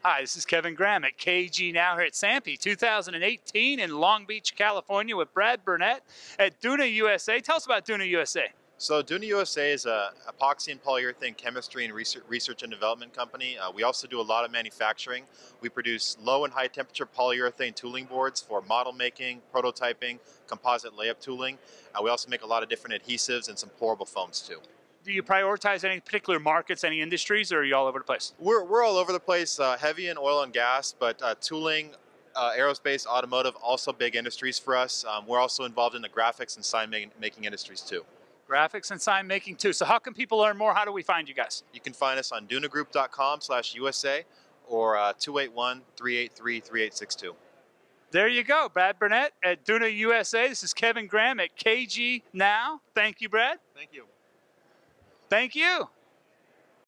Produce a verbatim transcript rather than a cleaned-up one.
Hi, this is Kevin Graham at K G Now here at SAMPE two thousand eighteen in Long Beach, California with Brad Burnett at DUNA U S A. Tell us about DUNA U S A. So DUNA U S A is a epoxy and polyurethane chemistry and research, research and development company. Uh, we also do a lot of manufacturing. We produce low and high temperature polyurethane tooling boards for model making, prototyping, composite layup tooling. Uh, we also make a lot of different adhesives and some pourable foams too. Do you prioritize any particular markets, any industries, or are you all over the place? We're, we're all over the place, uh, heavy in oil and gas, but uh, tooling, uh, aerospace, automotive, also big industries for us. Um, we're also involved in the graphics and sign making, making industries too. Graphics and sign making too. So how can people learn more? How do we find you guys? You can find us on dunagroup dot com slash U S A or uh, two eight one, three eight three, three eight six two. There you go, Brad Burnett at DUNA U S A. This is Kevin Graham at K G Now. Thank you, Brad. Thank you. Thank you.